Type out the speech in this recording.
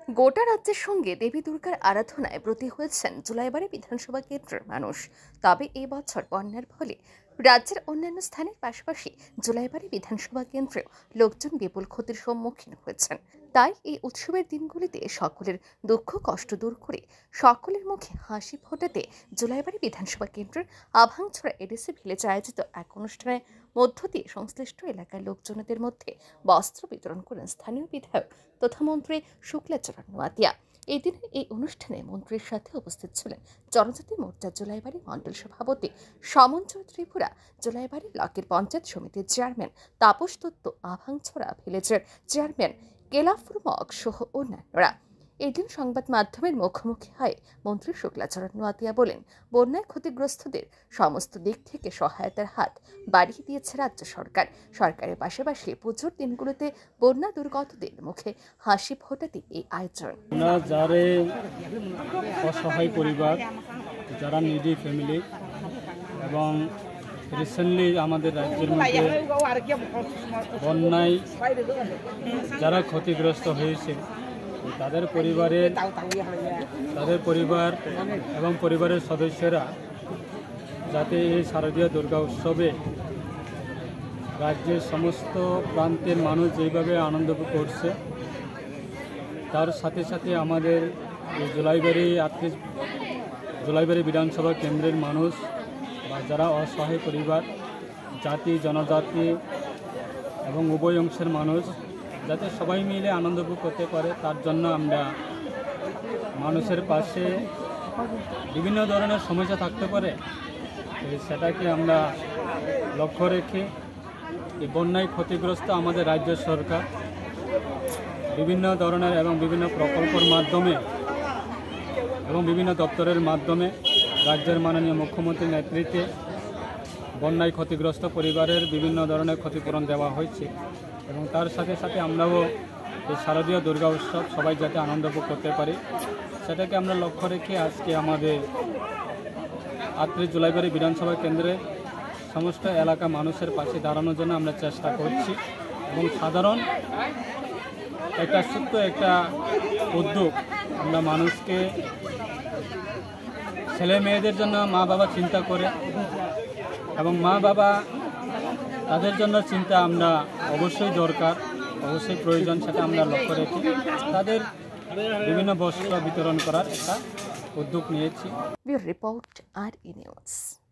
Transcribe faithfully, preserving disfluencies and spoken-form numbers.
গোটা রাজ্যের সঙ্গে দেবী দুর্গার আরাধনায় ব্রতী হয়েছেন জুলাইবাড়ি বিধানসভা কেন্দ্রের মানুষ। তবে এই বছর বন্যার ফলে রাজ্যের অন্যান্য স্থানের পাশাপাশি জুলাইবাড়ি বিধানসভা কেন্দ্রেও লোকজন বিপুল ক্ষতির সম্মুখীন হয়েছেন। তাই এই উৎসবের দিনগুলিতে সকলের দুঃখ কষ্ট দূর করে সকলের মুখে হাসি ফোটাতে জুলাইবাড়ি বিধানসভা কেন্দ্রের আভাংছড়া এডিসি ভিলেজে আয়োজিত এক অনুষ্ঠানের মধ্য দিয়ে সংশ্লিষ্ট এলাকার লোকজনদের মধ্যে বস্ত্র বিতরণ করেন স্থানীয় বিধায়ক তথা মন্ত্রী শুক্লাচরণ নোয়াতিয়া। এই দিনের এই অনুষ্ঠানে মন্ত্রীর সাথে উপস্থিত ছিলেন জনজাতি মোর্চা জুলাইবাড়ি মণ্ডল সভাপতি সমঞ্জয় ত্রিপুরা, জুলাইবাড়ি ব্লকের পঞ্চায়েত সমিতির চেয়ারম্যান তাপস দত্ত, আভাংছড়া ভিলেজের চেয়ারম্যান কেলাফুর মগ সহ অন্যান্যরা। এদিন সংবাদ মাধ্যমের মুখোমুখি হয়ে মন্ত্রী শুক্লাচরণ নোয়াতিয়া বলেন, বন্যায় ক্ষতিগ্রস্তদের সমস্ত দিক থেকে সহায়তার হাত বাড়িয়ে দিয়েছে রাজ্য সরকার। সরকারের পাশাপাশি পুজোর দিনগুলোতে বন্যা দুর্গতদের মুখে হাসি ফোটাতে এই আয়োজন। যারা অসহায় পরিবার, যারা নিডি ফ্যামিলি এবং রিসেন্টলি আমাদের রাজ্যের মধ্যে বন্যায় যারা ক্ষতিগ্রস্ত হয়েছে তাদের পরিবারের তাদের পরিবার এবং পরিবারের সদস্যরা যাতে এই শারদীয় দুর্গা উৎসবে রাজ্যের সমস্ত প্রান্তের মানুষ যেভাবে আনন্দ করছে, তার সাথে সাথে আমাদের এই জুলাইবাড়ি আত্মীয় জুলাইবাড়ি বিধানসভা কেন্দ্রের মানুষ বা যারা অসহায় পরিবার, জাতি জনজাতি এবং উভয় অংশের মানুষ যাতে সবাই মিলে আনন্দ উপভোগ করতে পারে, তার জন্য আমরা মানুষের পাশে বিভিন্ন ধরনের সমস্যা থাকতে পারে সেটাকে আমরা লক্ষ্য রেখে এই বন্যায় ক্ষতিগ্রস্ত আমাদের রাজ্য সরকার বিভিন্ন ধরনের এবং বিভিন্ন প্রকল্পের মাধ্যমে এবং বিভিন্ন দপ্তরের মাধ্যমে রাজ্যের মাননীয় মুখ্যমন্ত্রীর নেতৃত্বে বন্যায় ক্ষতিগ্রস্ত পরিবারের বিভিন্ন ধরনের ক্ষতিপূরণ দেওয়া হয়েছে এবং তার সাথে সাথে আমরাও এই শারদীয় দুর্গা উৎসব সবাই যাতে আনন্দ উপভোগ করতে পারি সেটাকে আমরা লক্ষ্য রেখে আজকে আমাদের আটত্রিশ জুলাইবাড়ি বিধানসভা কেন্দ্রে সমস্ত এলাকা মানুষের পাশে দাঁড়ানোর জন্য আমরা চেষ্টা করছি এবং সাধারণ একটা ছোট্ট একটা উদ্যোগ আমরা মানুষকে ছেলে মেয়েদের জন্য মা বাবা চিন্তা করে এবং মা বাবা তাদের জন্য চিন্তা আমরা অবশ্যই দরকার, অবশ্যই প্রয়োজন, সেটা আমরা লক্ষ্য রেখে তাদের বিভিন্ন বস্ত্র বিতরণ করার একটা উদ্যোগ নিয়েছি। রিপোর্ট আর ই নিউজ।